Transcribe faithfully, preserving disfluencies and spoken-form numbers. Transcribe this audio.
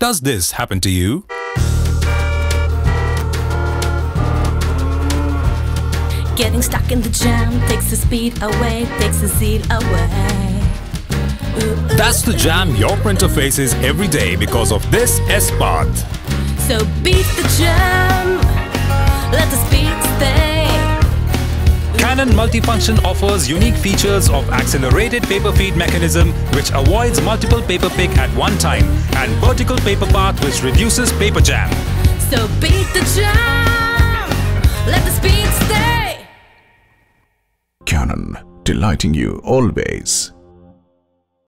Does this happen to you? Getting stuck in the jam takes the speed away, takes the seat away. Ooh, That's the jam your printer faces every day because of this S-Path. So beat the jam, let the speed stay. Canon Multifunction offers unique features of accelerated paper feed mechanism which avoids multiple paper pick at one time and vertical paper path which reduces paper jam. So beat the jam, let the speed stay. Canon, delighting you always.